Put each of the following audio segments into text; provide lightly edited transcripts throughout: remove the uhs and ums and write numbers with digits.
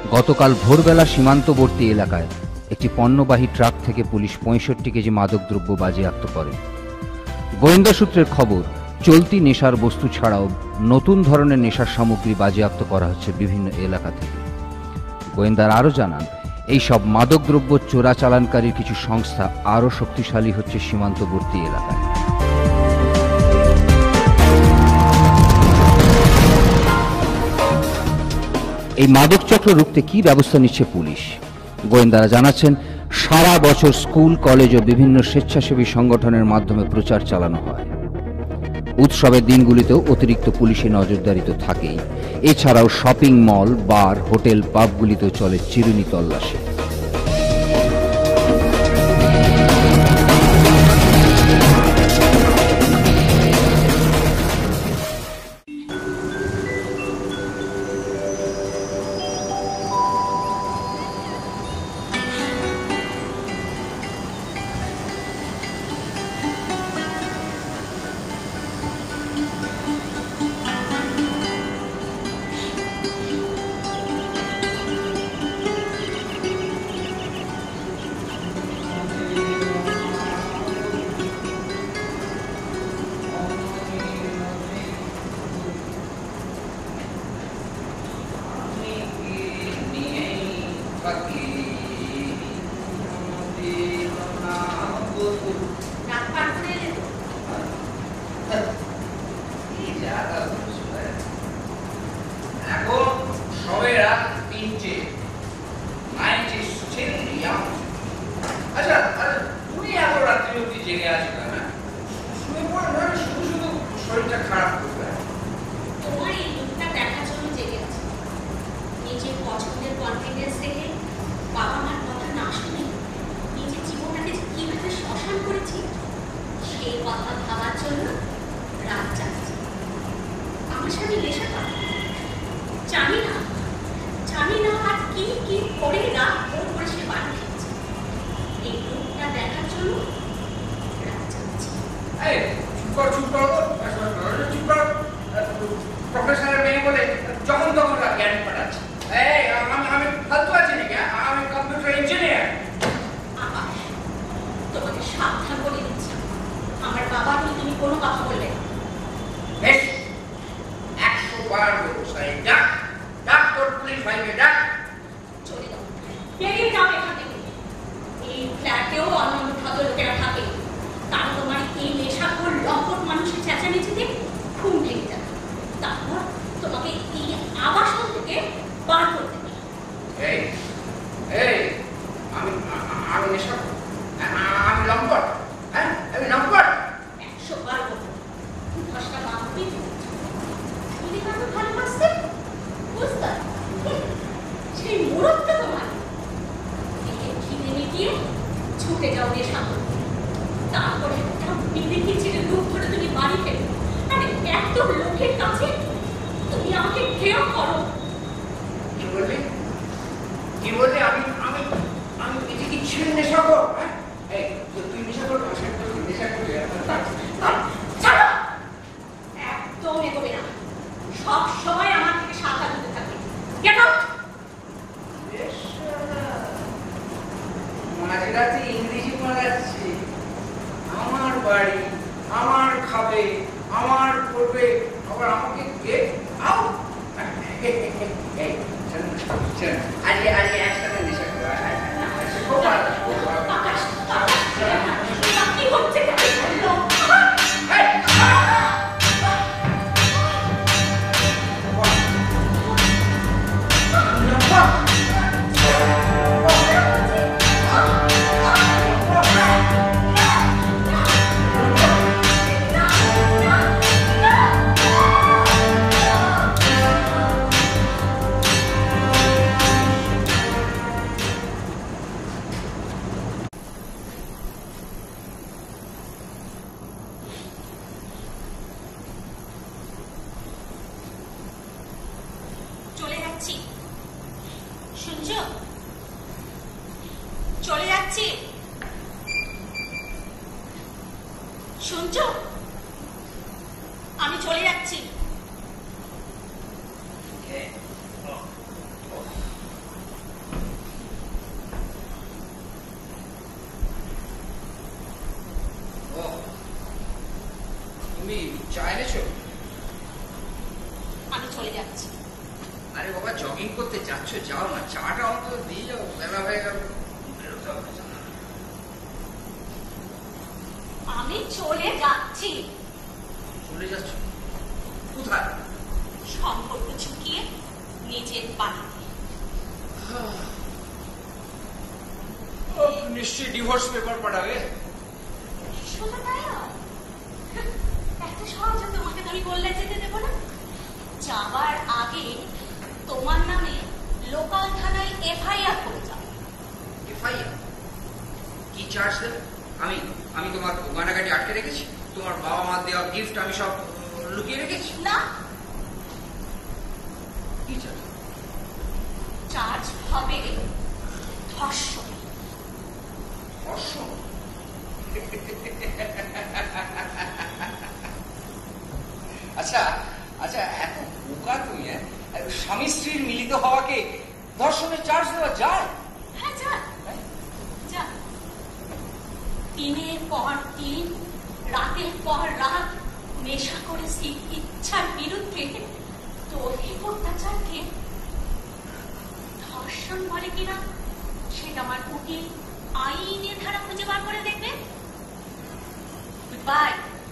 গতকাল ভোরবেলা সীমান্তবর্তী এলাকায় একটি পণ্যবাহী ট্রাক থেকে পুলিশ ৬৫ কেজি মাদকদ্রব্য বাজেয়াপ্ত করে। গোয়েন্দা সূত্রের খবর, চলতি নেশার বস্তু ছাড়াও নতুন ধরনের নেশার সামগ্রী বাজেয়াপ্ত করা হচ্ছে বিভিন্ন এলাকা থেকে। গোয়েন্দারা আরও জানান, এই সব মাদকদ্রব্য চোরাচালানকারীর কিছু সংস্থা আরও শক্তিশালী হচ্ছে সীমান্তবর্তী এলাকায়। এই মাদক চক্র রুখতে কি ব্যবস্থা নিচ্ছে পুলিশ? গোয়েন্দারা জানাচ্ছেন, সারা বছর স্কুল, কলেজ ও বিভিন্ন স্বেচ্ছাসেবী সংগঠনের মাধ্যমে প্রচার চালানো হয়। উৎসবের দিনগুলিতেও অতিরিক্ত পুলিশি নজরদারি তো থাকেই। এছাড়াও শপিং মল, বার, হোটেল, পাবগুলিতেও চলে চিরুনি তল্লাশি। আরে বাবা, জগিং করতে যাচ্ছ, যাও না, চাটা অন্তত দিয়ে যাও, বেলা হয়ে গেল। আমি চলে যাচ্ছি। চলে যাচ্ছ কোথায়? সম্পর্ক চুকিয়ে নিজের বাড়িতে। নিশ্চয়ই ডিভোর্স পেপার পাঠাবে। শোনো তাই এত সহজে তোমাকে তুমি বললে যেতে দেবো না। যাবার আগে তোমার নামে লোকাল থানায় এফআইআর করে যাও। এফআইআর? কি চার্জ দেবে? আমি তোমার গয়নাগাটি আটকে রেখেছি? তোমার বাবা মা দেওয়া গিফট আমি সব লুকিয়ে রেখেছি? না, কি চার্জ? চার্জ হবে ধর্ষণ। ধর্ষণ? আচ্ছা আচ্ছা, এত বোকা তুমি? স্বামী স্ত্রীর মিলিত হওয়াকে ধর্ষণের চার্জ দেওয়া যায়? হ্যাঁ যায়, যায়। দিনের পর দিন, রাতের পর রাত নেশা করে ইচ্ছার বিরুদ্ধে দৈহিক অত্যাচারকে ধর্ষণ বলে কিনা সেটা আমার উকিল আইনের ধারা খুঁজে বার করে দেখবে। বাই।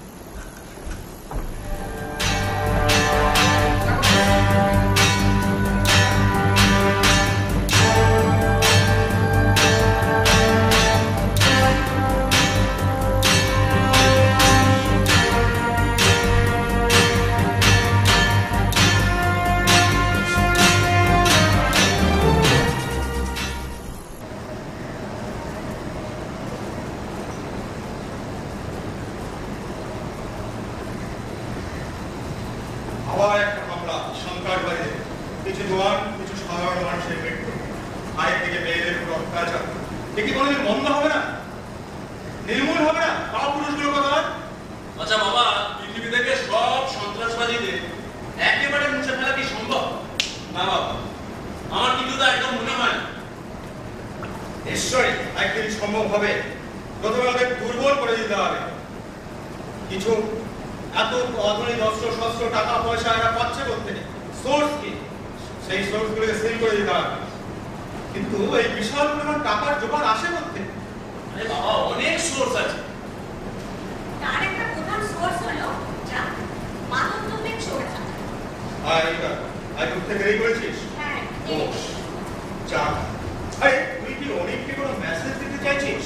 আবার একটা মামলা সন্ত্রাসবাদীদের, কিছু জওয়ান, কিছু সাধারণ মানুষের মৃত্যু, আরেকদিকে মেয়েদের উপর অত্যাচার। এ কি কোনোদিন বন্ধ হবে না? নির্মূল হবে না কাপুরুষগুলো কথা? আচ্ছা বাবা, পৃথিবী থেকে সব সন্ত্রাসবাদীদের একেবারে মুছে ফেলা কি সম্ভব? না বাবা, আমার কিন্তু তা একদম মনে হয় না। নিশ্চয়ই একদিন সম্ভব হবে। প্রথমে ওদের দুর্বল করে দিতে হবে। কিছু এত আধুনিক অস্ত্র শস্ত্র টাকা পয়সা এরা পাচ্ছে করতে, সোর্স কি? সেই সোর্স গুলোকে সিল করে দিতে হবে। কিন্তু এই বিশাল পরিমাণ টাকার জোগাড় আসে করতে? আরে বাবা, অনেক সোর্স আছে। তার একটা প্রধান সোর্স হলো মাদক দ্রব্যের চোরাচালান। আই উঠতে দেরি করেছিস? হ্যাঁ, দোষ চা। আরে তুই কি অনেককে কোনো মেসেজ দিতে চাইছিস?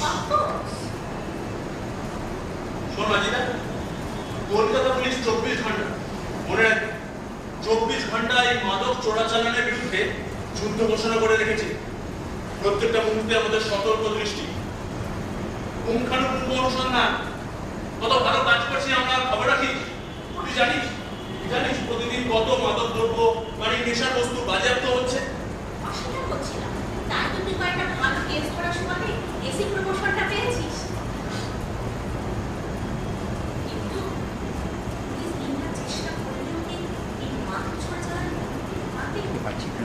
শোন মাজিদা, কলকাতা পুলিশ 24 ঘন্টা, মনে রাখ, 24 ঘন্টা এই মাদক চোরাচালানের বিরুদ্ধে যুদ্ধ ঘোষণা করে রেখেছে। প্রত্যেকটা মুহূর্তে আমাদের সতর্ক দৃষ্টি, পুঙ্খানুপুঙ্খ অনুসন্ধান। কত ভালো কাজ করছি আমরা, খবর রাখিস। তুই জানিস প্রতিদিন কত মাদক দ্রব্য মানে নেশার বস্তু বাজেয়াপ্ত হচ্ছে? অস্বীকার করছিলাম, তাই তো তুই কয়েকটা ভালো কেস করার সময় এসি প্রমোশনটা পেয়েছিস। কিন্তু পুলিশ দিনটা চেষ্টা করলেও কি এই মাদক চোরাচালান মানতে পারছি না।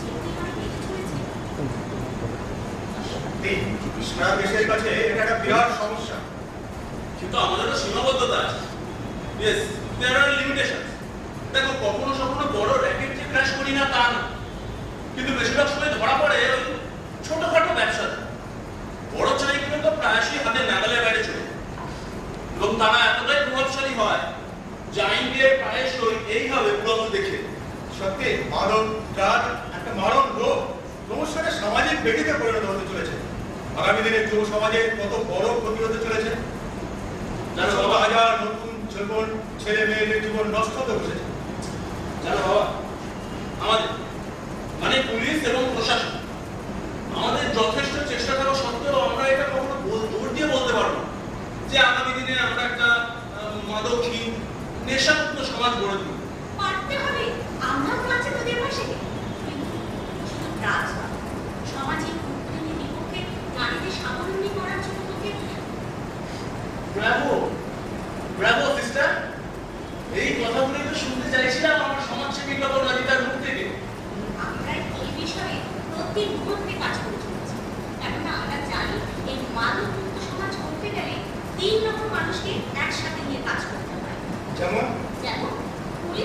সারা দেশের কাছে এটা একটা বিরাট সমস্যা। কিন্তু আমাদেরও সীমাবদ্ধতা আছে। Yes, there are limitations. দেখো, কখনো বড় র্যাকেট যে ক্র্যাশ করি না তা না, কিন্তু বেশিরভাগ সময় ধরা পড়ে ওই ছোটখাটো ব্যবসাতে। বড় চাইগুলো তো প্রায়শই হাতে নাগালের বাইরে চলে, এবং তারা এতটাই প্রভাবশালী হয় যে আইনকে প্রায়শই এইভাবে পুরো দেখে। সত্যি মাদক ড্রাগ একটা মারণ রোগ, ক্রমশটা সামাজিক ব্যাধিতে পরিণত হতে চলেছে। আগামী দিনে যুব সমাজে কত বড় ক্ষতি হতে চলেছে। শত হাজার নতুন জীবন, ছেলে মেয়েদের জীবন নষ্ট হতে বসেছে। জানো বাবা, আমাদের মানে পুলিশ এবং প্রশাসন আমাদের যথেষ্ট চেষ্টা করা সত্ত্বেও আমরা এটা কখনো জোর দিয়ে বলতে পারবো না যে আগামী দিনে আমরা একটা মাদকহীন নেশামুক্ত সমাজ গড়ে তুলব। পারতে হবে, আমরা তো আছি তোদের পাশে। শুধু ড্রাগস না, সামাজিক উন্নয়নের বিপক্ষে নারীদের স্বাবলম্বী করার জন্য তোকে। ব্রাভো ব্রাভো সিস্টার, এই কথাগুলোই তো শুনতে চাইছিলাম আমার সমাজসেবী বাবা রাজিতার মুখ থেকে। আমরা এই বিষয়ে প্রতি মুহূর্তে কাজ করে চলেছি, কেননা আমরা জানি এই মাদক মুক্ত সমাজ করতে গেলে 3 লক্ষ মানুষকে একসাথে নিয়ে কাজ করতে হয়। যেমন যেমন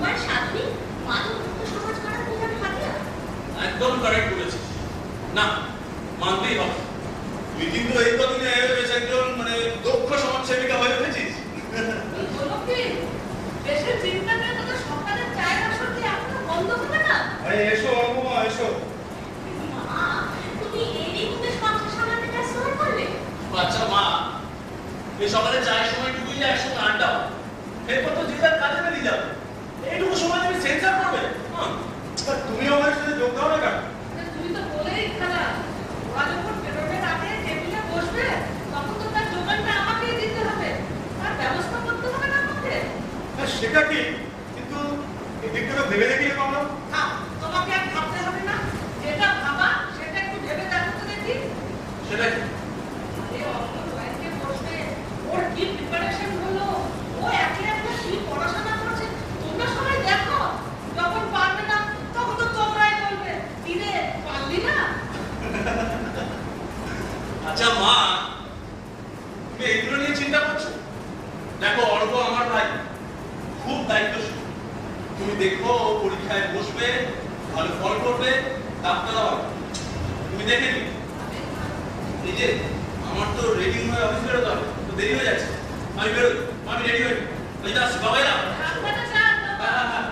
তোমার সাধনী মাদকমুক্ত সমাজ করার প্রধান হাতিয়ার। একদম কারেক্ট বলেছিস। না, মানতেই হবে। তুই কিন্তু এই কদিনে বেশ একজন মানে দক্ষ সমাজসেবিকা হয়ে উঠেছিস। বলো কি, দেশের চিন্তা নিয়ে তোদের সকালের চায়ের আসর কি এখনো বন্ধ হবে না? আরে এসো অনুপমা, এসো। মা, তুমি এই মুহূর্তে সংসার সামলাতে ব্যস্ত হয়ে পড়লে? আচ্ছা মা, এই সকালে চায়ের সময় টুকুই যে একসঙ্গে আড্ডা হয়, এরপর তো যে যার কাজে বেরিয়ে যাবে। এইটুকু সময় তুমি সেন্সার করবে? তুমি আমার সাথে যোগ দাও না কেন? তুমি তো বলেই খেলা, ওরা যখন বেরোনোর আগে টেবিলে বসবে তখন তো তার যোগানটা আমাকেই দিতে হবে, তার ব্যবস্থা করতে হবে না আমাকে? সেটা কি, কিন্তু এদিকটা তো ভেবে দেখি আমরা। হ্যাঁ, তোমাকে আর ভাবতে হবে না, যেটা ভাবা সেটা একটু ভেবে দেখো তো দেখি। সেটা কি? আরে অল্প ব্যাংকে বসবে, ওর কি প্রিপারেশন হলো, ও একে একে কি পড়াশোনা করছে তোমরা সবাই দেখো। যখন পারবে না তখন তো তোমরাই বলবে, দিনে পারলি না। আচ্ছা মা, তুমি এগুলো নিয়ে চিন্তা করছো? দেখো অর্ক আমার ভাই, খুব দায়িত্বশীল। তুমি দেখো ও পরীক্ষায় বসবে, ভালো ফল করবে, ডাক্তার হবে। তুমি দেখে নি এই যে আমার তো রেডি হয়ে অফিস বেরোতে হবে, তো দেরি হয়ে যাচ্ছে। আমি বেরোই, আমি রেডি হয়ে আমি যাচ্ছি। বাবাই না, আপনারা যান বাবা।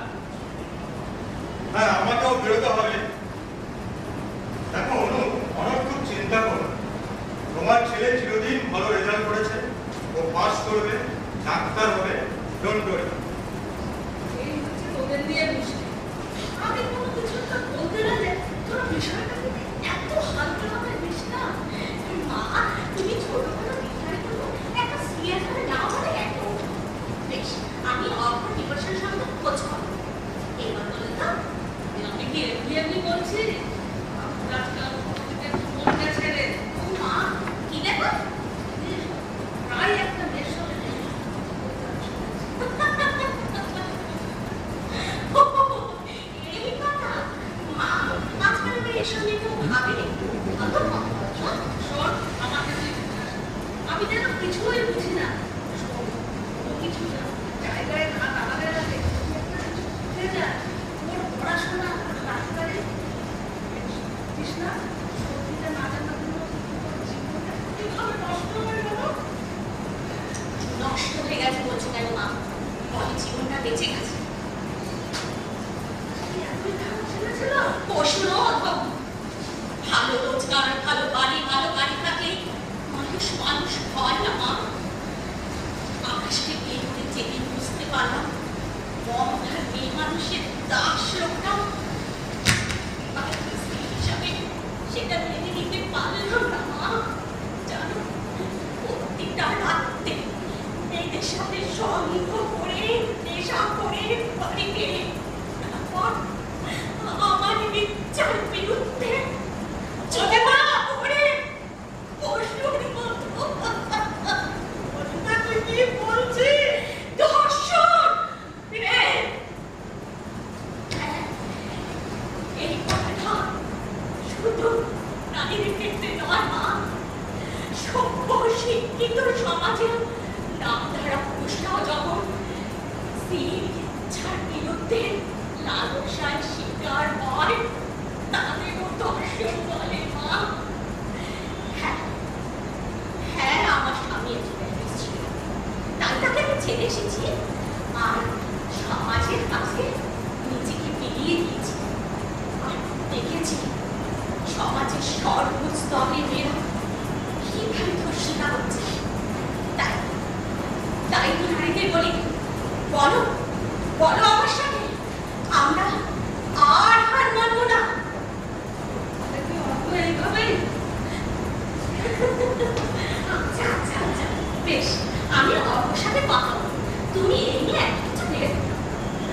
হ্যাঁ, আমাকেও বেরোতে হবে। দেখো অনু, অনেক খুব চিন্তা করো। তোমার ছেলে চিরদিন ভালো রেজাল্ট করেছে, ও পাস করবে, ডাক্তার হবে, ডোন্ট ওয়ারি। এই হচ্ছে তোদের দিয়ে মুশকিল। আমি কোনো কিছু একটা বলতে গেলে তোরা বিষয়টা এত হালকাভাবে নিস না। মা, তুমি ছোটবেলা বিছানায় করবো একটা সিরিয়াস ভাবে না বলে এত। বেশ, আমি অল্প ডিপ্রেশন সম্বন্ধে খোঁজ করবো। এবার বলে তো, আমি কি এমনি বলছি? আজকাল মনটা ছেড়ে মা কি দেখো, প্রায় একটা মেয়ের সঙ্গে এই কথা মা, আজকাল আমি এসব নিয়ে কেউ ভাবিনি। শোন, আমাকে তুই আমি যেন কিছুই বুঝি না, ও কিছু না জায়গায় না দাঁড়ালে লাগে উঠে যায়। ওর পড়াশোনা ডাক্তারে কৃষ্ণা সত্যিটা না জানা জীবনটা কিভাবে নষ্ট হয়ে গেল। নষ্ট হয়ে গেছে বলছি কেন মা, বলে জীবনটা বেঁচে গেছে। এতই খারাপ ছেলে ছিল, পশুরও অধম। ভালো রোজগার, ভালো বাড়ি, ভালো গাড়ি থাকলে মানুষ মানুষ হয় না মা। আকাশকে বিয়ে করে যেদিন বুঝতে পারলাম মমতার মেয়ে মানুষের দাস লোকটা হিসাবে সেটা মেনে নিতে পারল না মা। জানো, প্রতিটা রাত্রে মেয়েদের সাথে সঙ্গ করে নেশা করে বাড়ি ফিরে তারপর আমার ইচ্ছার বিরুদ্ধে চলে না করে পশুর মতো। তুই কি বলছিস? ধর্ষণ রে! এই কথাটা শুধু নারীর ক্ষেত্রে নয় মা, সভ্য শিক্ষিত সমাজের নামধারা পুরুষরাও যখন স্ত্রীর ইচ্ছার বিরুদ্ধে লালসায় শিকার হয় তাদেরও ধর্ষণ বলে মা। হ্যাঁ হ্যাঁ, আমার স্বামী এক্সপেরিয়েন্স ছিল, তাই তাকে আমি ছেড়ে এসেছি আর সমাজের কাছে নিজেকে বিলিয়ে দিয়েছি। আর দেখেছি সমাজের সর্বস্তরে মেয়েরা কিভাবে ধর্ষিতা হচ্ছে। তাই তাই তো নারীদের বলি, বলো বলো আমার সাথে, আমরা আর হার মানবো না। এইভাবেই আচ্ছা আচ্ছা আচ্ছা, বেশ, আমি অল্পর সাথে কথা বলবো, তুমি এই নিয়ে একটা কিছু ভেবে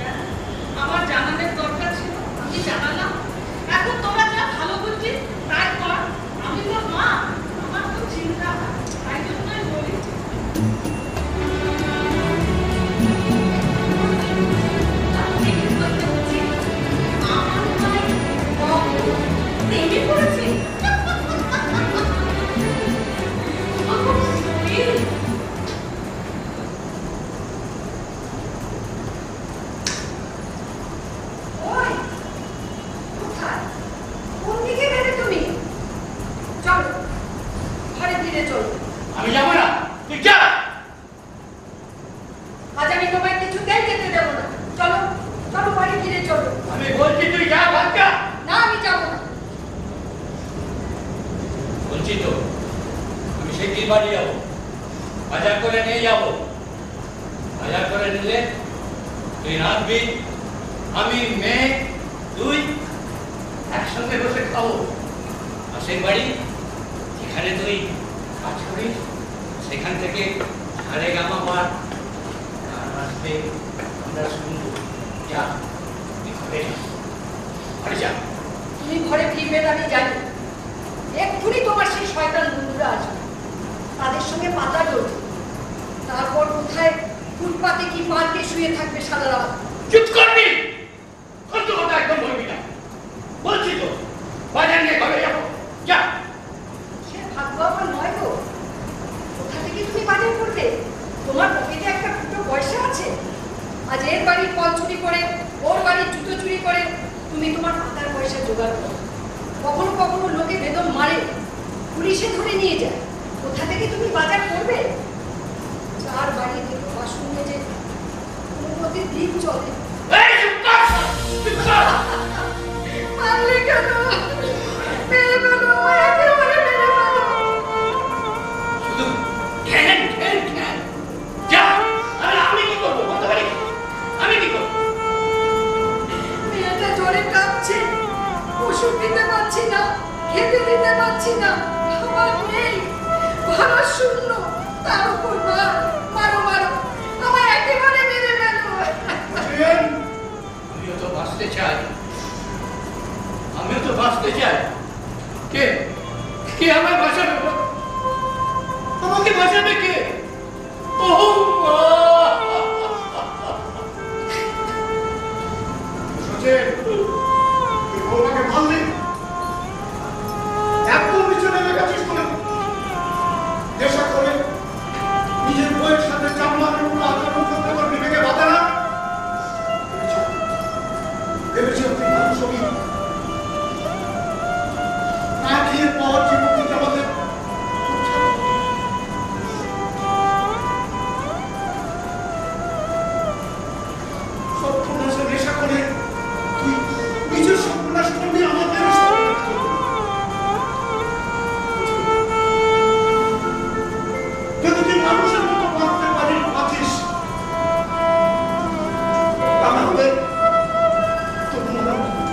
বাড়ি যাবো, বাজার করে নিয়ে যাবো। বাজার করে নিলে তুই রাঁধবি, আমি মেয়ে তুই একসঙ্গে বসে খাবো। পাশের বাড়ি যেখানে তুই কাজ করিস সেখান থেকে সারে গামা পার গান আসবে, আমরা শুনবো। যা তুই ঘরে যা, ঘরে যা। তুমি ঘরে ফিরবে না আমি জানি। এক্ষুনি তোমার সেই শয়তান বন্ধুরা আসবে, তাদের সঙ্গে পাতা চলবে, তারপর কোথায় ফুটপাতে কি পার্কে শুয়ে থাকবে সারা রাত। চুপ করবি, কত কথা একদম বলবি না, বলছি তো। বাজার নিয়ে ঘরে যাবো, যা। সে ভাগ্য আমার নয় গো। কোথা থেকে তুমি বাজার করবে? তোমার পকেটে একটা ফুটো পয়সা আছে? আজ এর বাড়ির ফল চুরি করে, ওর বাড়ির জুতো চুরি করে তুমি তোমার পাতার পয়সা জোগাড় করো। কখনো কখনো লোকে বেদম মারে, পুলিশে ধরে নিয়ে যায়। কোথা থেকে তুমি বাজার করবে? চার বাড়ি থেকে বাসন মেজে কোনো প্রতিদিন চলে। এই চুপ কর, চুপ কর। মারলে কেন? মেরে ফেলো, আমায় একেবারে মেরে ফেলো। শুধু জ্ঞান জ্ঞান জ্ঞান। যা। আরে আমি কি করবো বলতে পারি? আমি কি করবো? মেয়েটা জ্বরে কাঁপছে, ওষুধ দিতে পারছি না, খেতে দিতে পারছি না, খাবার নেই, ভাড়া শূন্য, তার উপর মারো মারো, আমায় একেবারে মেরে ফেলো। আমিও তো বাঁচতে চাই, আমিও তো বাঁচতে চাই। কে কে আমায় বাঁচাবে? আমাকে বাঁচাবে কে? ও সচিন, তুই বৌমাকে মারলি? এত নিচে নেমে গেছিস তুই? নেশা করে নিজের বইয়ের সাথে চামড়ার উপর আচরণ করতে তোর বিবেকে বাধা না? ভেবেছিলাম তুই মানুষ হবি। না খেয়ে পর জীবন দিতে আমাদের সর্বনাশে নেশা করে তুই নিজের সর্বনাশ করবি, আমাদের সর্বনাশ করবি। যদি তুই মানুষের মতো বাঁচতে পারিস, বাঁচিস, তাহলে তোর মনে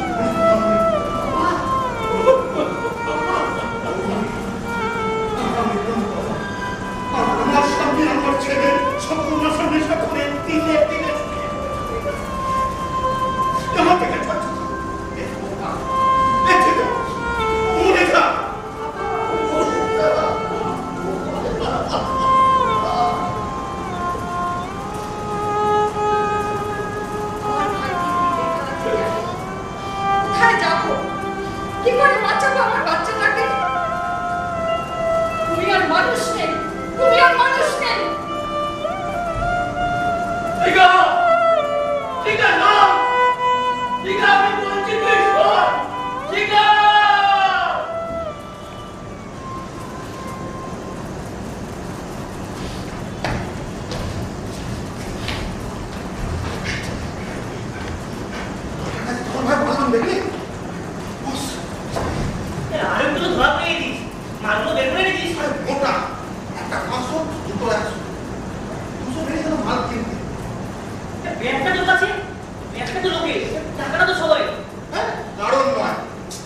আমার সামনে আমার ছেলে সর্বনাশে নেশা করে দিনে দিনে আমার থেকে মনে থাক। আমার ভাইকে কি লেখা আছে জানো? কোথায় যাবো? কি করে বাঁচাবো আমার বাচ্চাটাকে? তুমি আর মানুষ নেই, তুমি আর মানুষ নেই। টিকা, টিকা না, টিকা আমি বলছি তুই শোন, টিকা। আরেকগুলো ধরা পেয়ে দিস, মালগুলো বের করে দিস। মোটা একটা 500, দুটো 100, 200 বেড়ে গেল মাল কিনতে। ব্যাগটা তোর কাছে, ব্যাগটা তো লোকে, টাকাটা তো সবাই। হ্যাঁ, কারণ নয়।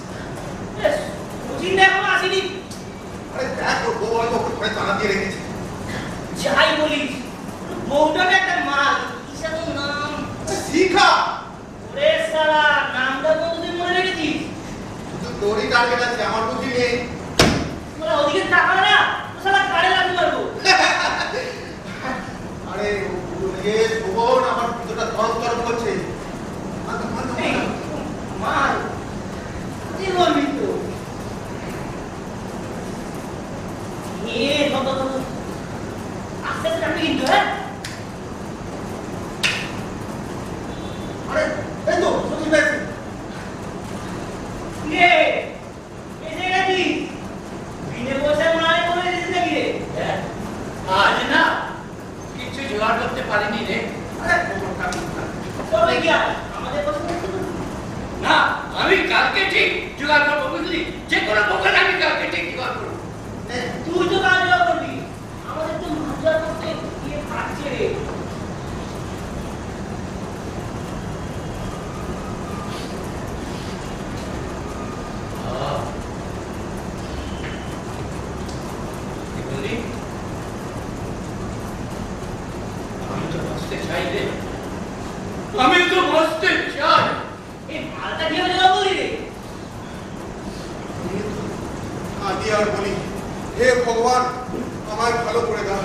চিন্তা এখনো আসেনি। আরে দেখ, ওর বউ হয়তো ওকে ঘরে তালা দিয়ে রেখেছে। যাই বলিস, বউটাকে একটা মাল, কিসের নাম? শিখা, ওরে সালা, নামটা কতদিন মনে রেখেছিস? শুধু তোরই টার্গেট আছে, আমার বুদ্ধি নেই। তোরা ওদিকে টাকা না, তো সালা গাড়ি লাগবে মারবো। আরে ভুবন, আমার ভিতরটা তরফ তরফ করছে। এই, মাল, কি বলবি তো? আস্তে আস্তে টাকা কিন্তু, হ্যাঁ? আরে এই তো সচিন ভাই। রে, এসে গেছিস? বিনে পয়সায় মাল করে দিস নাকি রে? আজ না কিছু জোগাড় করতে পারিনি রে। আরে ভুবন কাকু, তবে কি আর আমাদের পয়সা দিতে হবে? না, আমি কালকে ঠিক জোগাড় করবো, বুঝলি? যে কোনো প্রকারে আমি কালকে ঠিক জোগাড় করবো। তুই তো কাজ করবি, কি হবে জবাব বলি রে? আদি আর বলি, হে ভগবান আমায় ভালো করে দাও।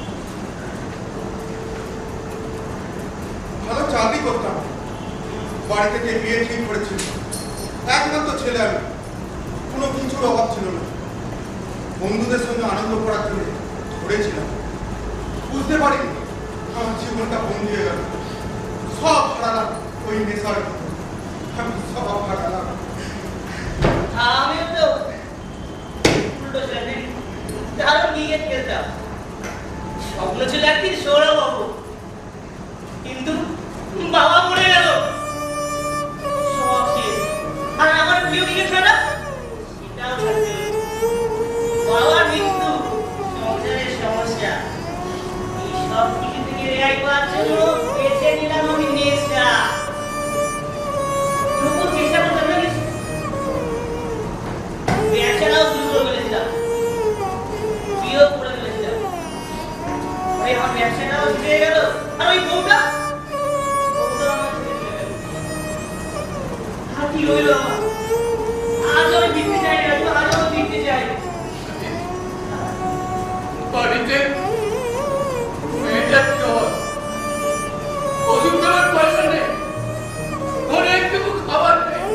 ভালো চাকরি করতাম, বাড়ি থেকে বিয়ে ঠিক করেছিল, একমাত্র ছেলে আমি, কোনো কিছুর অভাব ছিল না। বন্ধুদের সঙ্গে আনন্দ করার জন্য ঘুরেছিলাম, বুঝতে পারিনি আমার জীবনটা বন্ধ হয়ে গেল। সব হারালাম ওই নেশার ভিতর, আমি সব হারালাম। আমিও তো উল্টো ছিলাম, দারুণ ক্রিকেট খেলতাম, স্বপ্ন ছিল একদিন সৌরভ হবো, কিন্তু বাবা মরে গেল, সব শেষ। আর আমার প্রিয় ক্রিকেট খেলা সেটাও ছাড়তে হলো। বাবার মৃত্যু, সংসারের সমস্যা, এই সব কিছু থেকে রেহাই পাওয়ার জন্য বেছে নিলাম আমি নেশা। তবুও চেষ্টা করতাম না কিছু, ব্যবসাটাও শুরু করে ফেলেছিলাম, বিয়েও করে ফেলেছিলাম। ওই আমার ব্যবসাটাও ছেড়ে গেল, আর ওই বউটা আমার ছেড়ে চলে গেল। আর কি রইল আমার? আজও আমি দিতে চাই না, আজও আমি দিতে চাই। বাড়িতে মেয়েটার জ্বর, ওষুধ দেওয়ার পয়সা নেই, ঘরে একটু খাবার নেই।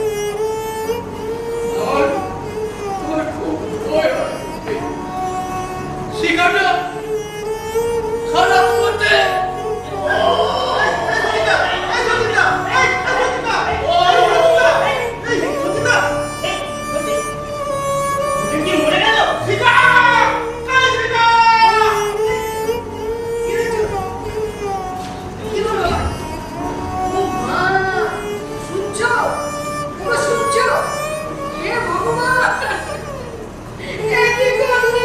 আমার খুব ভয় হয়। শিখাটা খারাপ করতে কি মরে গেল? কি হলো? ও মা, সূর্য, পুরো সূর্য, হে ভগবান, এ কি করলে?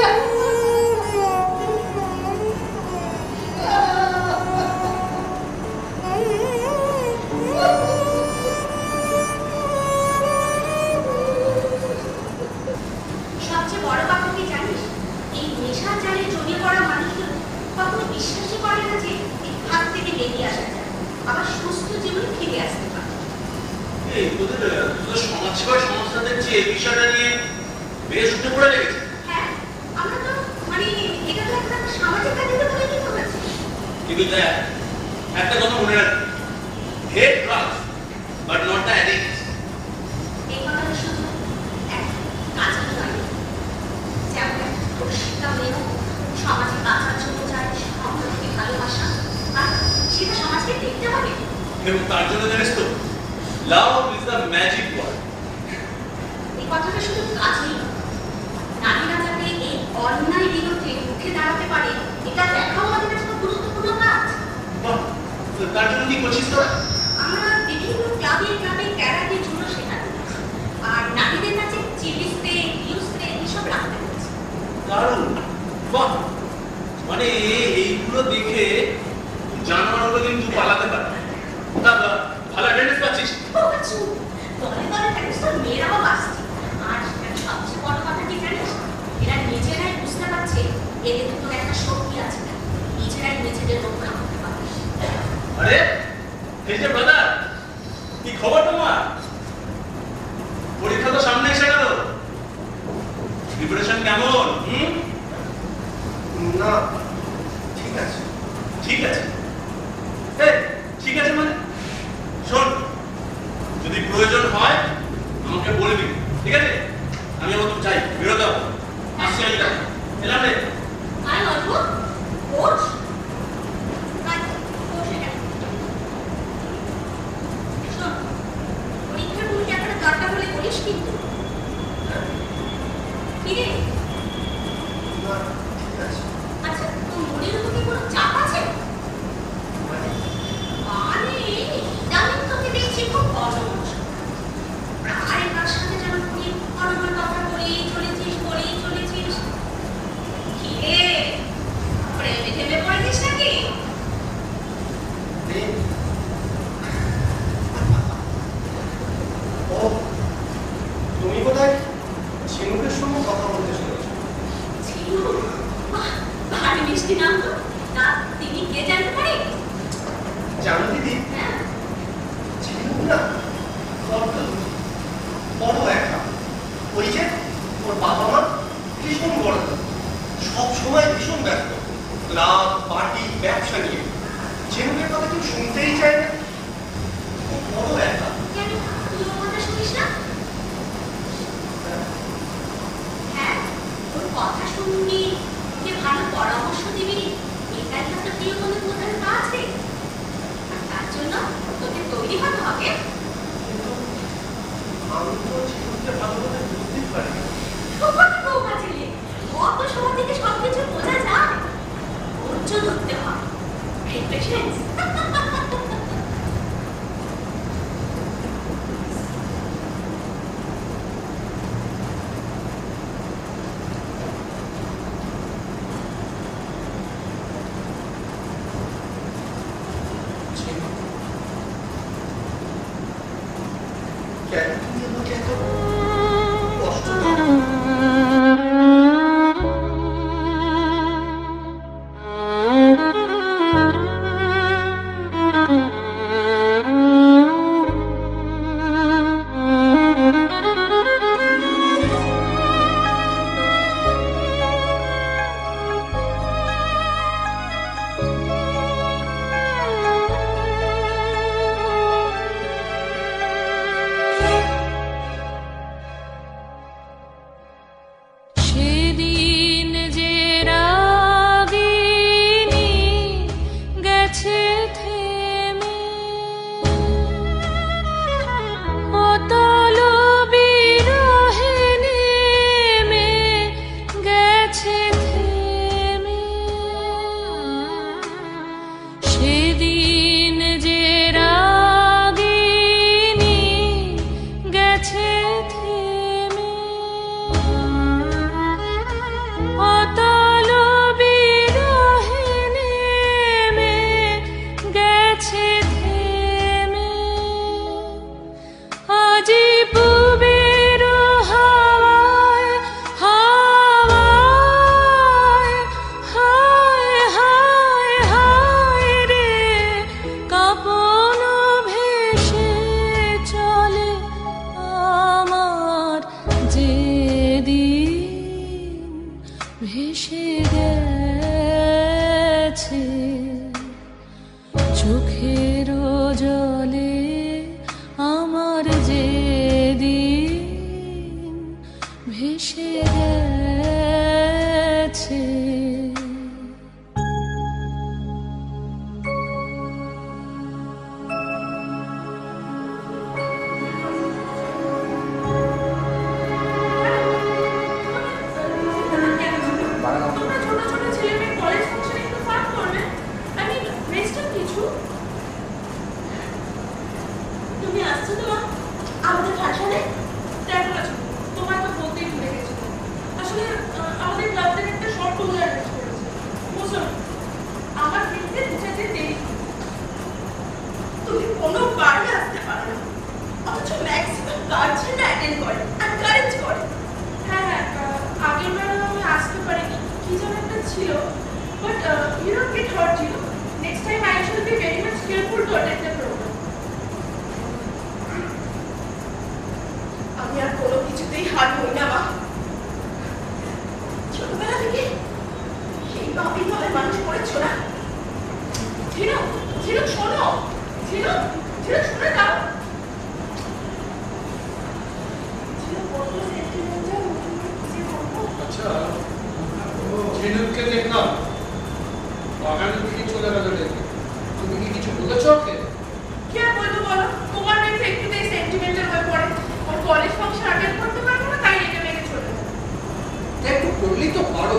সবচেয়ে বড় কথা কি জানিস, এই নেশার জালে জড়িয়ে পড়া মানুষগুলো কখনো বিশ্বাসই করে না যে এই হাত থেকে বেরিয়ে আসা যায়, আবার সুস্থ জীবনে ফিরে আসতে পারে। এই তোদের সমাজসেবার সংস্থাদের যে বিষয়টা নিয়ে বেশ উঠে পড়ে লেগেছে। হ্যাঁ, আমরা তো মানে এটা তো একটা সামাজিক কাজে তো বলে দিতে হচ্ছে। কিন্তু দেখ, একটা কথা মনে রাখ, hate drugs but not the addicts. এই কথাটা শুধু এক কাজের নয়, যেমন একটা প্রশিক্ষা মেয়েও সমাজে বাঁচার জন্য চায় সম্পর্কে ভালোবাসা, আর সেটা সমাজকে দেখতে হবে। এবং তার জন্য জানিস তো, love is the magic word. এই কথাটা শুধু কাজেই নয়, নারীরা যাতে এই অন্যায় বিরুদ্ধে রুখে দাঁড়াতে পারে, এটা দেখাও আমাদের কাছে খুব গুরুত্বপূর্ণ কাজ। বাহ, তো তার জন্য কি করছিস তোরা? আমরা বিভিন্ন ক্লাবে ক্লাবে ক্যারাটে জুডো শেখাতে হচ্ছে, আর নারীদের কাছে চিলি স্প্রে, গ্লু স্প্রে এসব রাখতে হচ্ছে। দারুণ, বাহ, মানে এইগুলো দেখে জানোয়ারগুলো কিন্তু পালাতে পারে। তা ভালো অ্যাটেন্ডেন্স পাচ্ছিস? দলে দলে থাকিস তো মেয়েরাও বাঁচছে, আর সবচেয়ে বড় কথা কি জানিস, এরা নিজেরাই বুঝতে পারছে এদের তো একটা শক্তি আছে, নিজেরাই নিজেদের রক্ষা করতে পারে। আরে এই যে ব্রাদার, কি খবর তোমার? পরীক্ষা তো সামনে এসে গেল, প্রিপারেশন কেমন? না, ঠিক আছে। ঠিক আছে। এই, ঠিক আছে মানে শোন, যদি প্রয়োজন হয় আমাকে বলে দিবি, ঠিক আছে? আমি আমার তো চাই বেরোতে হবে। আসছি আমি, তাই এলাম রে। আয় অল্প কোচ পরীক্ষার কোনো টাকাটা দরকার হলে বলিস কিন্তু। কিরে, না, ঠিক আছে। আচ্ছা তোর মনের উপর কি কোনো চাপ আছে? মানে ইদানিং তোকে দেখছি খুব অসহজ, প্রায় তার সাথে যেন তুই অনবর কথা বলেই চলেছিস। কিরে, প্রেমে থেমে পড়েছিস নাকি? ও, তুমি কোথায় ঝিনুকের সঙ্গে কথা বলতে আজি পুবের হাওয়ায় হাওয়ায় হায় হায় হায় রে কাপন ভেসে চলে আমার যেদিন ভেসে গেছে চোখের জলে আমার যেদিন ভেসে গেছে। তোমরা ছোট ছোট ছেলে মেয়ে কলেজ ফাংশনে একটু ফান করবে, আমি ওয়েস্টার্ন কিছু। তুমি আসছো তো মা আমাদের ফাংশনে? দেখো না ছোট, তোমার তো বলতেই ভুলে গেছি। আসলে আমাদের ক্লাব থেকে একটা শর্ট টুর অ্যারেঞ্জ করেছে, বুঝছো? আমার ফিরতে 2-4 দিন দেরি। তুমি কোনোবারই আসতে পারো না, অথচ ম্যাক্সিমাম গার্জেন অ্যাটেন্ড করে, এনকারেজ করে। হ্যাঁ হ্যাঁ, আগের বার আমি আসতে পারিনি, কি যেন একটা ছিল। But you don't get hurt, you know. Next time I shall be very much careful to attend the programme. আমি আর কোনো কিছুতেই হার হই না মা। ছোটবেলা থেকে এইভাবেই তোমার মানুষ করেছো না। ঝিনু, ঝিনু শোনো, ঝিনু, ঝিনু শুনে দাও। ঝিনু কত সেন্টিমেন্টাল, যে বলবো। আচ্ছা, ঝিনুককে দেখলাম বাগানের দিকে চলে গেল দেখে, তুমি কি কিছু বলেছ ওকে? কি আর বলবো বলো, তোমার মেয়ে তো একটুতেই সেন্টিমেন্টাল হয়ে পড়ে। ওর কলেজ ফাংশন অ্যাটেন্ড করতে পারবো না, তাই রেগে মেগে চলে যায়। একটু করলেই তো পারো।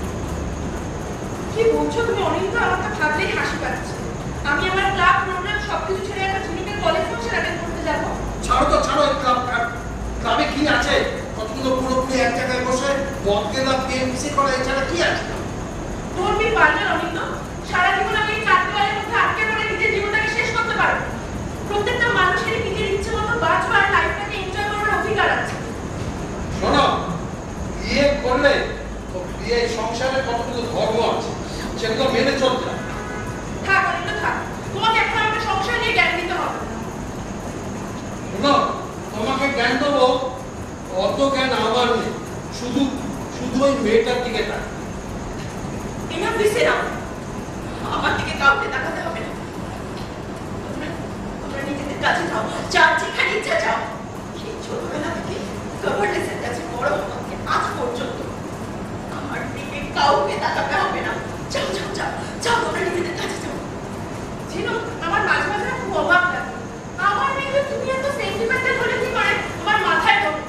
কি বলছো তুমি অনিন্দ? আমার তো ভাবলেই হাসি পাচ্ছে। আমি আমার ক্লাব প্রোগ্রাম সবকিছু ছেড়ে একটা ঝিনুকের কলেজ ফাংশন অ্যাটেন্ড করতে যাবো? ছাড়ো তো, ছাড়ো। ক্লাবে কি আছে? কতগুলো পুরোপুরি এক জায়গায় বসে মদ গেলা গেম মিশে করা, এছাড়া কি আছে? ধর্মী পারবে অনিন্দ, সারা জীবন আমি এই 4 দেওয়ালের মধ্যে আটকে পড়ে নিজের জীবনটাকে শেষ করতে পারবো? প্রত্যেকটা মানুষেরই নিজের ইচ্ছে মতো বাঁচবার, লাইফটাকে এনজয় করার অধিকার আছে। শোনো, বিয়ে করলে তো বিয়ে সংসারে কতগুলো ধর্ম আছে, সেগুলো মেনে চলতে হবে। থাক অনিন্দ থাক, তোমাকে এখন আমাকে সংসার নিয়ে জ্ঞান দিতে হবে না। শোনো, তোমাকে জ্ঞান দেবো, অত জ্ঞান আমার নেই। শুধু শুধু ওই মেয়েটার দিকে তাক। এনাফ দিছে না, আমার দিকে কাউকে তাকাতে হবে না। তোমরা নিজেদের কাছে যাও, যার যেখানে ইচ্ছা যাও। সেই ছোটবেলা থেকে গভর্নেন্সের কাছে বড় হওয়াকে আজ পর্যন্ত আমার দিকে কাউকে তাকাতে হবে না। যাও যাও যাও যাও, তোমরা নিজেদের কাছে যাও। ঝিনু, আমার মাঝে মাঝে খুব অবাক লাগে, আমার মেয়ে তুমি এত সেন্টিমেন্টাল হলে কি করে আমার মাথায় ঢোকে।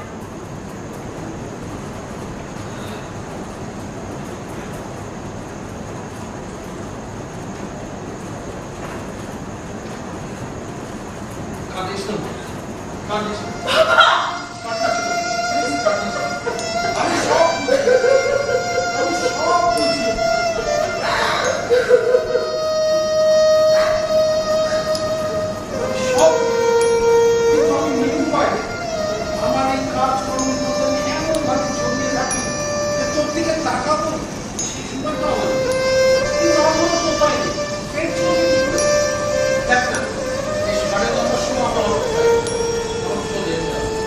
কাঁদিস না, কাঁদিস না। আমি সব বুঝি, আমি সব বুঝি। সব, কিন্তু আমি নিরুপায়। আমার এই কাজকর্মের মধ্যে আমি এমনভাবে জড়িয়ে থাকি যে তোর দিকে তাকাবো সেই সময়টা আমার নেই। কিন্তু আমারও তো উপায় নেই। পেট চলবে কি করে? দেখ না, এই 9:30 সময় আমার চলে যেতে হবে।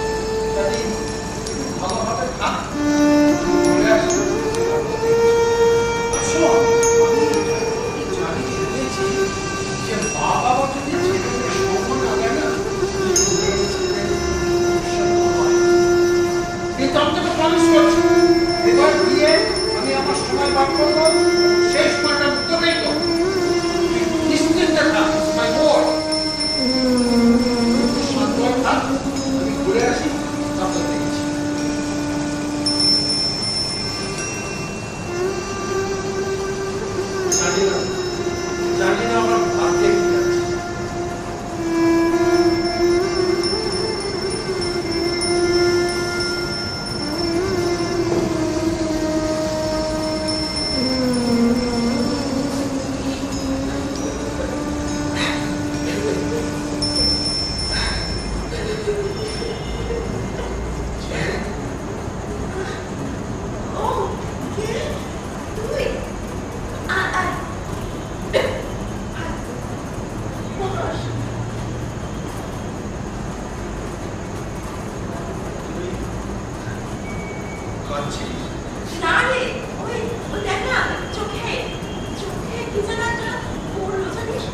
ভাবছিস? না রে, ওই দেখ না, চোখে কি যেন একটা পড়লো জানিস?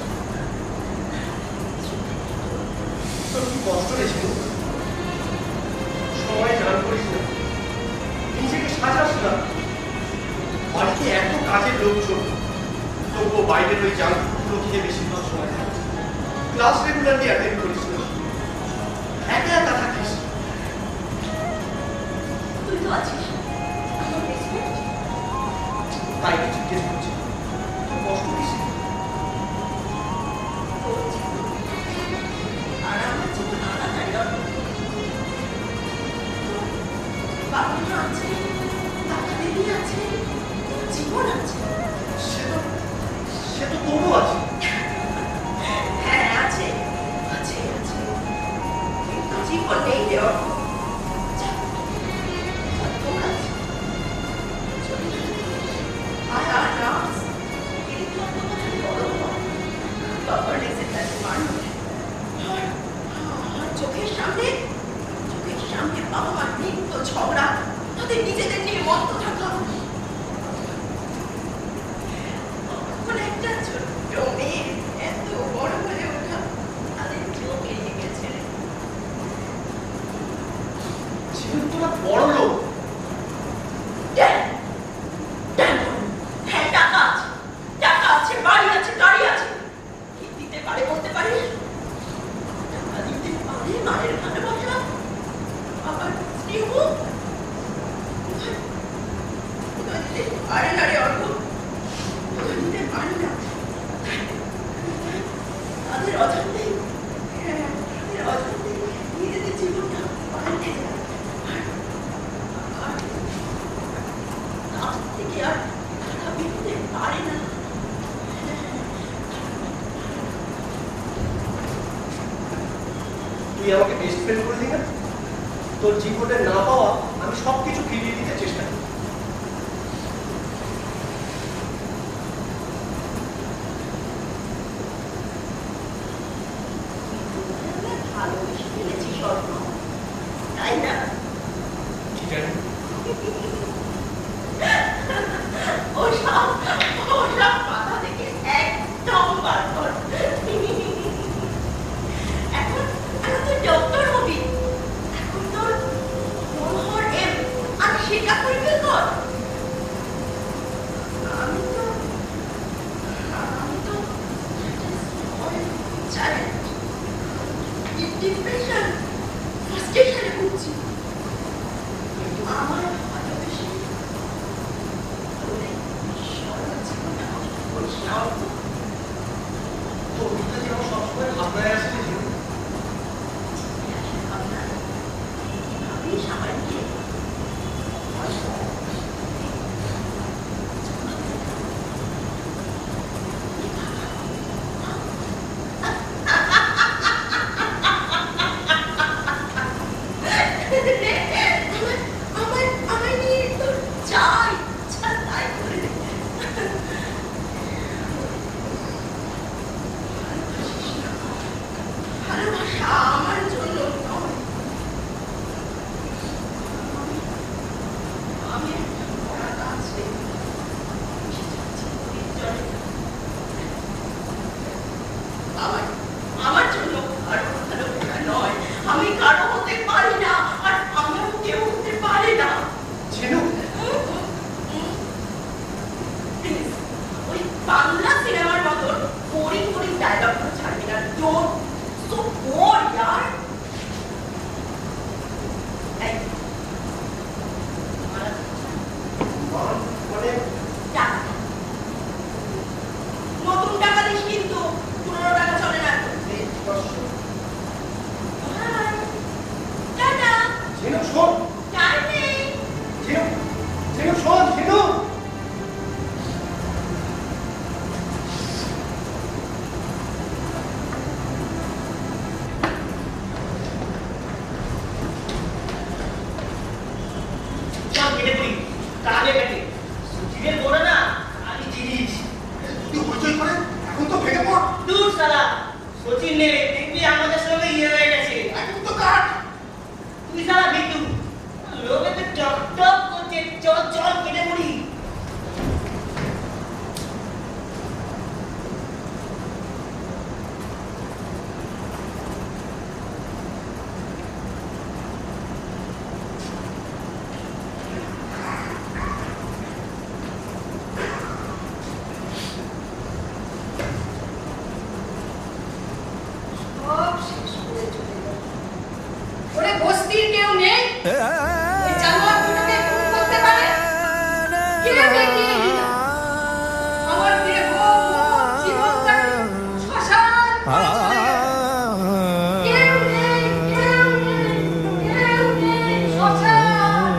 তোর কি কষ্ট হয়েছিল? সময় গান করিস না, নিজেকে সাজাস না। বাড়িতে এত কাজের লোকজন, তবুও বাইরের ওই জাঙ্ক ফুডগুলো খেয়ে বেশিরভাগ সময় থাকিস। ক্লাস রেগুলারলি অ্যাটেন্ড করিস না, একা একা থাকিস। তুই তো আছিস, আমার বেস্ট ফ্রেন্ড। তাই কি জিজ্ঞেস করছি, তোর কষ্ট কিসে? আর আমার জীবন আলাদাই অদ্ভুত। বাবা মা আছে, কাকা দিদি আছে, জীবন আছে। সে তো তোরও আছে। হ্যাঁ আছে, আছে আছে, কিন্তু জীবন নেই রে অর্থ। চোখের সামনে বাবা মার নিত্য ঝগড়া, তাদের নিজেদের নিয়ে মত্ত থাকা। একটা ছোট্ট মেয়ে এত বড় হয়ে ওঠা, তাদের চোখে গেছে। যেহেতু তোরা বড় লোক, হ্যাঁ টাকা আছে, বাড়ি আছে, গাড়ি আছে, কি দিতে পারে বলতে পারি? টাকা দিতে পারে, মায়ের ভালোবাসা, আবার স্নেহ দিতে পারে না রে অর্থ, দিতে পারে না। তাদের অজান্তে নিজেদের জীবনটা পাল্টে যায়। থেকে আর টাকা বেরোতে পারে না। তুই আমাকে বেস্ট ফ্রেন্ড করলি না? তোর জীবনে না পাওয়া আমি সবকিছু ফিরিয়ে দিতে চেষ্টা করি। ভালোবেসে ফেলেছি স্বপ্ন, তাই না? কি জানি ওসব মাথা থেকে একদম বার কর। এখন তুই ডক্টর হবি, এখন তোর মনোহর এম আর সেটা করবি কর। আমি তো চ্যালেঞ্জ, ডিপ্রেশন, ফ্রাস্ট্রেশনে ভুগছি। কিন্তু আমার ভালোবেসে তোর কথা যে আমার সবসময় ভাবনায় আসে যে আমার নিয়ে তোর চাই তাই করে দে। ওই জানোয়ার দুটোকে খুন করতে পারে? কে দেখিয়ে দিল? আমার দেহ মন জীবনটাকে শ্মশান করে চলে গেল। কেউ নেই, কেউ নেই, কেউ নেই, শ্মশান।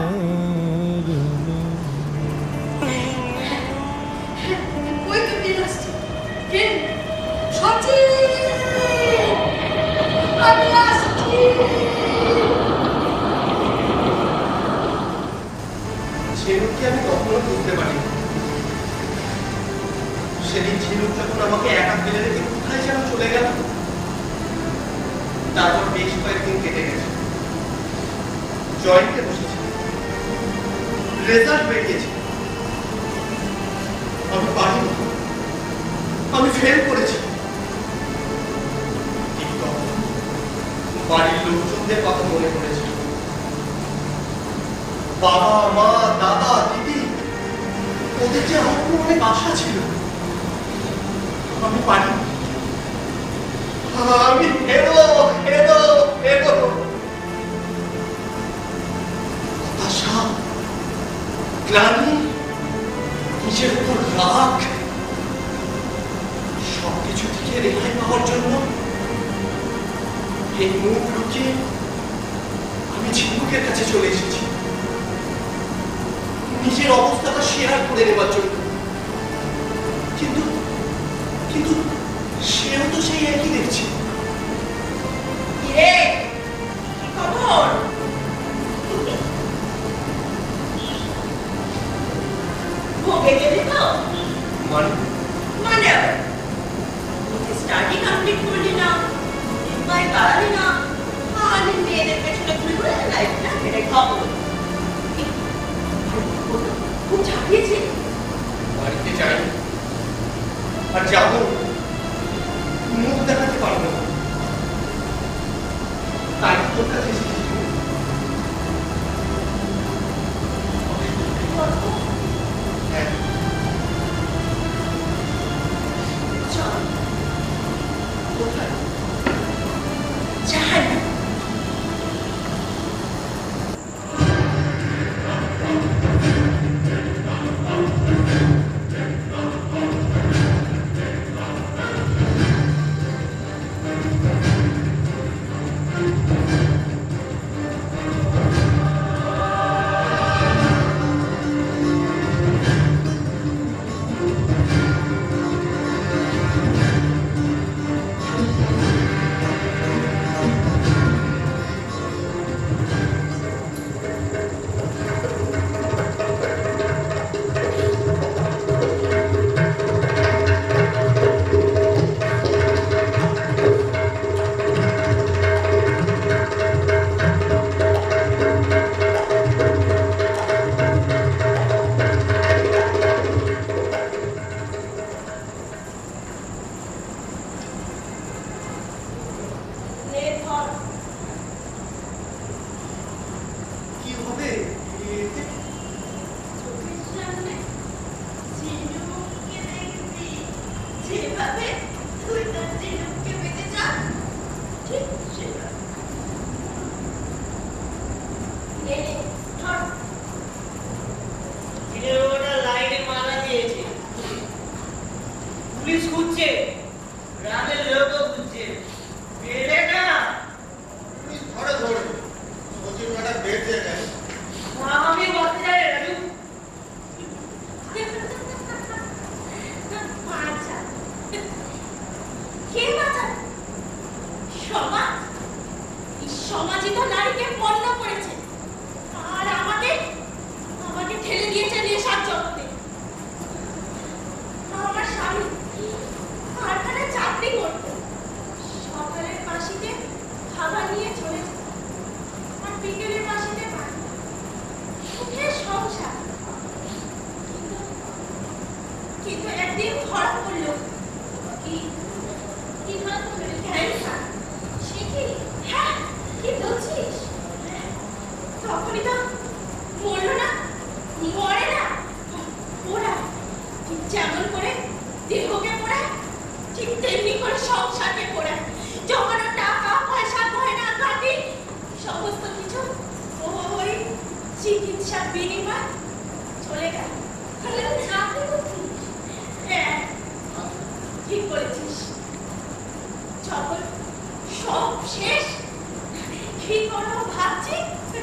ওই তো কে আসছে? কে? সচিন! আমি আসছি। ঝিনুককে আমি কখনো বুঝতে পারি সেদিন ঝিনুক যখন আমাকে একা ফেলে রেখে কোথায় যেন চলে গেল। তারপর বেশ কয়েকদিন কেটে গেছে, জয়েন্টে বসেছে, রেজাল্ট বেরিয়েছে, আমি পারিনি, আমি ফেল করেছি। ঠিক তখন বাড়ির লোকজনদের কথা মনে পড়েছে। বাবা, মা, দাদা, দিদি, ওদের যে আমার উপর অনেক আশা ছিল। আমি পারি, আমি হেরো হেরো হেরো। হতাশা, গ্লানি, নিজের উপর রাগ, সবকিছু থেকে রেহাই পাওয়ার জন্য এই মুখ লুকিয়ে আমি ঝিনুকের কাছে চলে এসেছি, নিজের অবস্থাটা শেয়ার করে নেবার জন্য। কিন্তু কিন্তু সেও তো সেই একই দেখছে। কিরে, কি খবর? ভোগে গেলি তো? মানে মানে আবার স্টাডি কমপ্লিট করলি না, এমআই দাঁড়ালি না, আর মেয়েদের পেছনে ঘুরে ঘুরে লাইফটা কেটে খাবো। খুব ঝাঁপিয়েছে। বাড়িতে যাই আর যাবো, মুখ দেখাতে পারবো না, তাই তোর কাছে এসেছি। হ্যাঁ, চল কোথায়? যাই। কি হবে এতে? যেভাবে তুই তার ঝিনুককে পেতে চাস, ঠিক সেভাবে। ঝিনুকটা লাইনে মালা দিয়েছে, পুলিশ খুঁজছে, গ্রামের লোকও খুঁজছে, পেলে না। ধরে ধরে সচিন ম্যাডাম বেঁচে গেছে। আমি বলতে চাই রাজু, বাঁচা। কে বাঁচাবে? সমাজ। এই সমাজই তো নারীকে পণ্য করেছে, আর আমাকে ঠেলে দিয়েছে নেশার জগতে। আমার স্বামী কারখানায় চাকরি করত, সকালের বাসিতে খাবার নিয়ে চলে যেত, আর বিকেলের বাসিতে বাড়ি। সুখের সংসার। কিন্তু একদিন ধরা পড়ল। কি কি ধরা পড়ল? ক্যান্সার। সে কি? হ্যাঁ, কি বলছিস? কি করবো ভাবছি।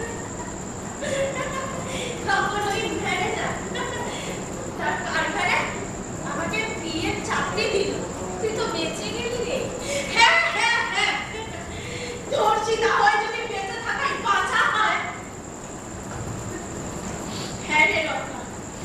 তখন ওই ম্যানেজার তার কারখানে আমাকে বিয়ের চাকরি দিল। তুই তো বেঁচে গেলি রে। হ্যাঁ হ্যাঁ হ্যাঁ, ধর্ষিতা হয় যদি বেঁচে থাকাই বাঁচা হয়। হ্যাঁ রে রত্না,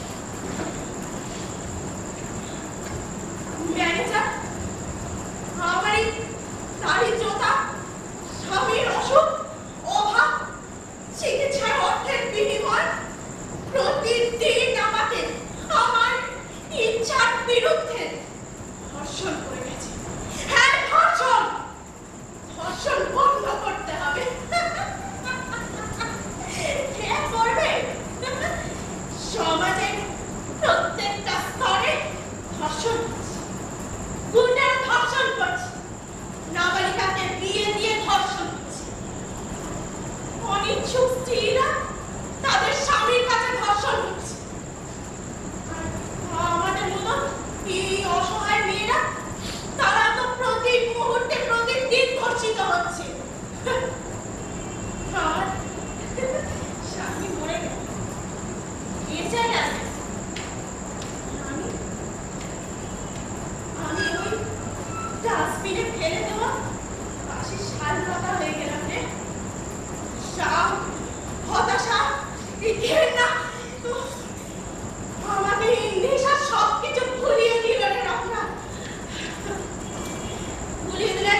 ম্যানেজার আমারই দারিদ্রতা, স্বামীর অসুখ, অভাব, চিকিৎসার অর্থের বিনিময় প্রতিদিন আমাকে আমার ইচ্ছার বিরুদ্ধে ধর্ষণ করে গেছে। হ্যাঁ ধর্ষণ, ধর্ষণ বন্ধ করতে হবে। কে করবে? সমাজের প্রত্যেকটা স্তরে ধর্ষণ হচ্ছে, গুন্ডারা ধর্ষণ করছে, নাবালিকাকে বিয়ে দিয়ে ধর্ষণ হচ্ছে, অনিচ্ছুক স্ত্রীরা তাদের স্বামীর কাছে ধর্ষণ হচ্ছে। আর আমাদের মতন এই অসহায় মেয়েরা, তারা তো প্রতি মুহূর্তে প্রতিদিন ধর্ষিত হচ্ছে। আর স্বামী মরে গেল, কে চাই আছে? আমি ওই ডাস্টবিনে ফেলে দেওয়া পাশে শাল পাতা হয়ে গেলাম রে। সাপ, হতাশা, ঘৃণা আমাকে নেশা সবকিছু ভুলিয়ে দিল রে রত্না। ভুলিয়ে দিলে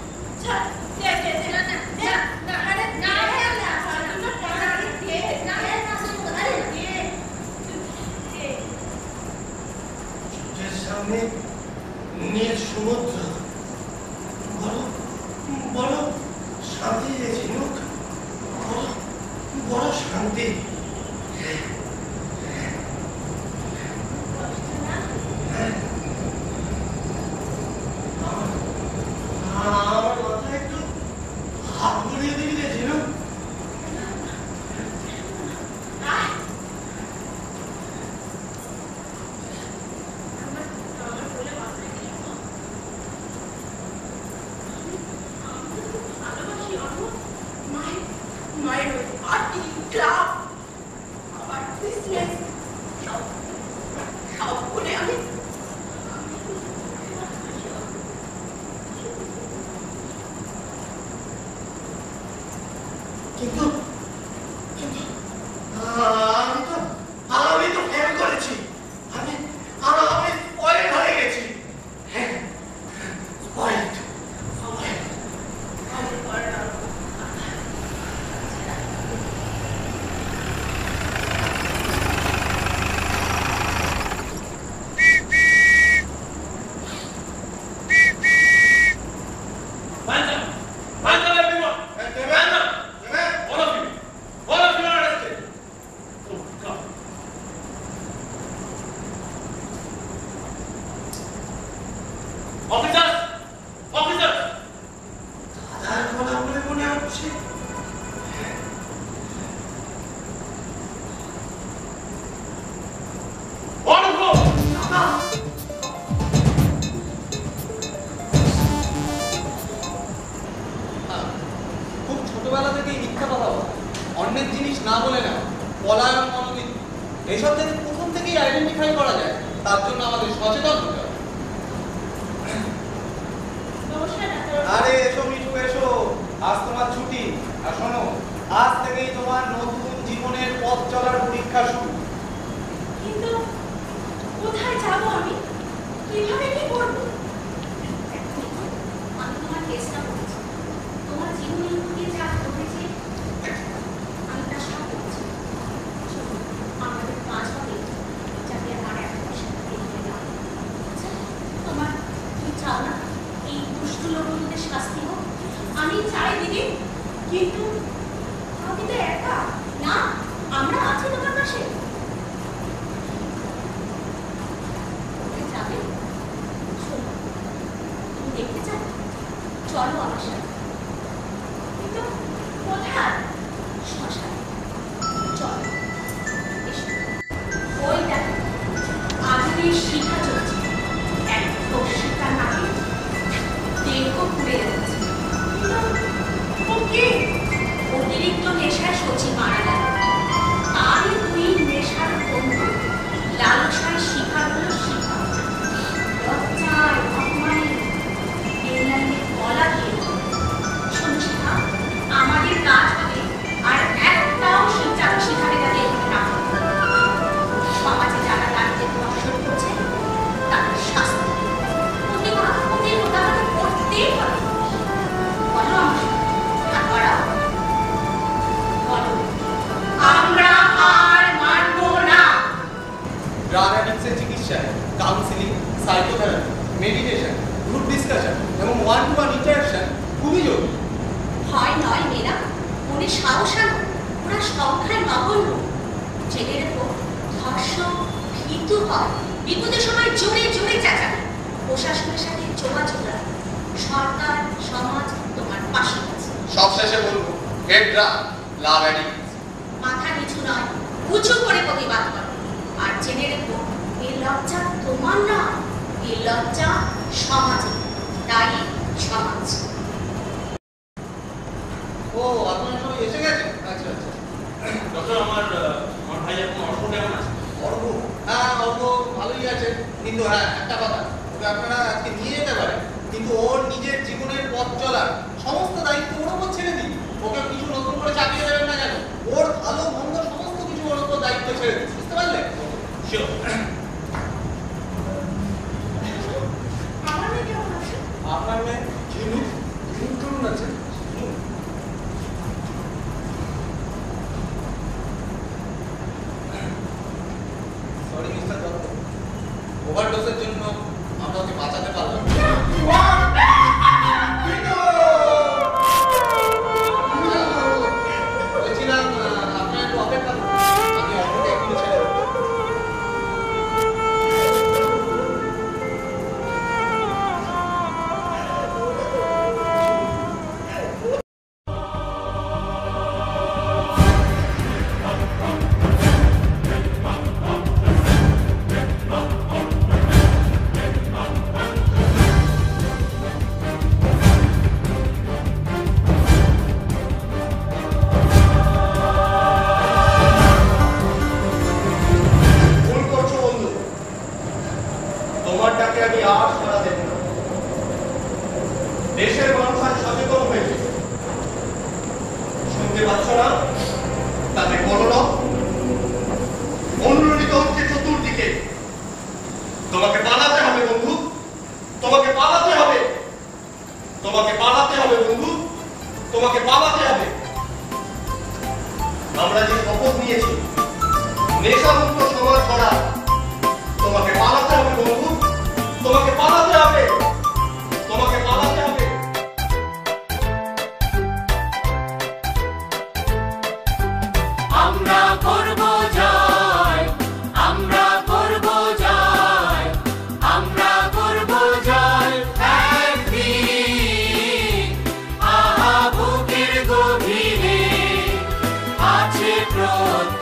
সামনে নীল সমুদ্র, বড় বড় শান্তি রে ঝিনুক, বড় বড় শান্তি। আমার মাথায় একটু হাত বুলিয়ে দিবি রে ঝিনুক। কিন্তু কিন্তু আমি তো ফেল করেছি। আমি স্পয়েলড হয়ে গেছি। হ্যাঁ স্পয়েলড। দাদার গলা বলে মনে হচ্ছে। খুব ছোটবেলা থেকেই মিথ্যা কথা বলা, অন্যের জিনিস না বলে না, পলায়ন মনোনীত, এসব থেকে প্রথম থেকেই আইডেন্টিফাই করা যায়। তার জন্য আমাদের সচেতন হতে হবে। আরে এসো মিঠু এসো, আজ তোমার ছুটি। আর শোনো, আজ থেকেই তোমার নতুন জীবনের পথ চলার পরীক্ষা শুরু। কিন্তু কোথায় যাবো আমি? কিভাবে কি করবো? আমি তোমার চেষ্টা করেছি, তোমার জীবনের মধ্যে যা ঘটেছে আমি তা সব করছি। আমাদের কাজ হবে যাতে আমার এক পয়সা এগিয়ে না। আচ্ছা তোমার কি চাও না এই দুষ্ট লোকদের শাস্তি হোক? আমি চাই দিদি, কিন্তু আমি তো একা না, আমরা আছি তোমার পাশে। যাবে শোনো, তুমি দেখতে চাও? চলো আমার সাথে। কিন্তু কোথায়? শ্মশানে। চলো এসো। ওই দেখো আগুনের শিখা চলছে, এক শিখা নাকি দেহ পুড়ে যাচ্ছে। ও কে? মেয়েরা মনে সাহস আনো, ওরা সংখ্যায় নগণ্য। জেনে রেখো, ধর্ষক ভীতু হয়, বিপদের সময় জোরে জোরে চেঁচাবে, প্রশাসনের সাথে যোগাযোগ রাখবে, সরকার সমাজ তোমার পাশে আছে। সবশেষে বলবো, হেডরা লাভ অ্যাডিক্ট। মাথা নিচু নয়, উঁচু করে প্রতিবাদ করো। আর জেনে রেখো, এই লজ্জা তোমার না, এই লজ্জা সমাজে, তাই সমাজ। ও, আপনারা সবাই এসে গেছে? আচ্ছা আচ্ছা। ডক্টর, আমার ভাই এখন অর্ঘ কেমন আছে? অর্ঘ? হ্যাঁ, অর্ঘ ভালোই আছে, কিন্তু হ্যাঁ একটা কথা, ওকে আপনারা আজকে নিয়ে যেতে পারেন, কিন্তু ওর নিজের জীবনের পথ চলার সমস্ত দায়িত্ব ওর উপর ছেড়ে দিন। ওকে কিছু নতুন করে চাপিয়ে দেবেন না কেন, ওর ভালো মন্দ সমস্ত কিছু ওর উপর দায়িত্ব ছেড়ে দিন, বুঝতে পারলেন? শিওর। আমার মেয়ে কেমন আছে? আপনার মেয়ে ঝিনু কেমন আছে? সরি মিস্টার দত্ত, ওভারডোজের জন্য আমরা ওকে বাঁচাতে পারলাম। বলছিলাম আপনার একটু অপেক্ষা করুন, আমি অর্ঘকে এক্ষুনি ছেড়ে দেবো। ভুল করছো বন্ধু, তোমার ডাকে আমি আর সাড়া দেব না। দেশের মানুষ আজ সচেতন হয়েছে, শুনতে পাচ্ছ না? তাদের কলরব অনুরণিত হচ্ছে চতুর্দিকে। তোমাকে পালাতে হবে বন্ধু, তোমাকে পালাতে হবে, তোমাকে পালাতে হবে বন্ধু, তোমাকে পালাতে হবে। আমরা যে শপথ নিয়েছি নেশামুক্ত সমাজ গড়া, তোমাকে পালাতে হবে বন্ধু, তোমাকে পালাতে হবে, তোমাকে পালাতে হবে। আমরা করব জয়, আমরা করব জয়, আমরা করব জয় একদিন। আহা বুকের গভীরে আছে প্রত্যয়।